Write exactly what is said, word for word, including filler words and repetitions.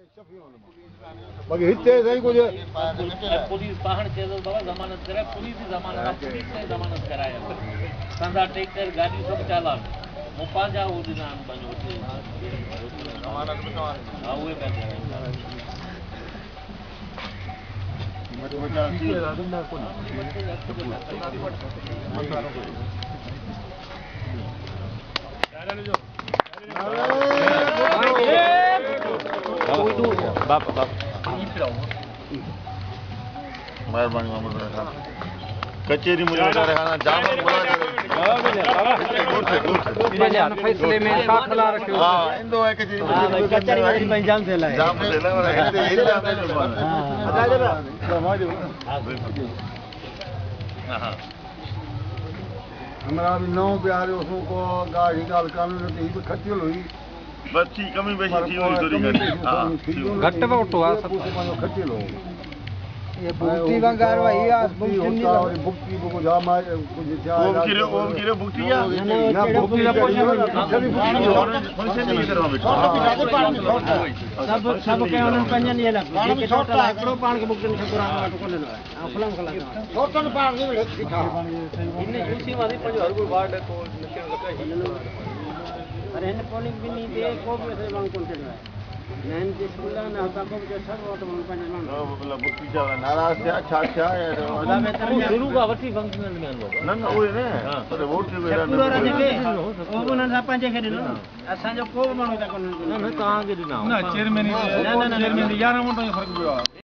बाकी हिते सही कुछ पुलिस पाहण चए थो बाबा ज़मानत कराए पुलिस जी ज़मानत आहे पुलिस ने ज़मानत कराए असांजा ट्रैक्टर गाॾियूं सभु चालान मूं पंहिंजा उहो ॾिना आहिनि पंहिंजो ज़मानत बि तव्हां हा उहे पिया बाप बाप मेहरबानी मोहम्मद खान कचेरी मुझे खाना जाम फैसले में साथ ला रखियो हां इंदो है कचेरी कचेरी में जाम से लाए जाम से लाए हां हमरा भी नौ प्यारे उसको को गाड़ी गाल कानून ते ही खटियो हुई बस ठीक कमी बेसी थी हुई थोड़ी घटी हां घट वोटो आ सब मानो खटियो ये बुक्ति बंगार वही आ बुक्ति होता और बुक्ति को जाम है कुछ क्या ओम किरे ओम किरे बुक्ति या ना बुक्ति का पोषण फंक्शन नहीं करवा बेटा सब सब के उन पंजन ये लग के टोटल एकड़ो पान के बुक्ति से पुराना वाटो को लेनो है फलम खला टोटल पान के दिखा इने यूसी वाली पंज हर कोई वार्ड को निकल लगा अरे इन पोलिंग भी नहीं दे को भी से मांग कौन चले नैन के स्कूल ना होता को जो सब वोट मन पंज मान नो मतलब बुक्ति जा नाराज से अच्छा अच्छा है शुरू का वठी फंक्शनल में लोग न न ओए ने पर वोट के वेरा पूरा रजे ओ बना सा पंज के दिनो असा जो को मानो ता कोन न न कहां के दिना ना चेयरमैन चेयरमैन ग्यारह वोट फर्क पियो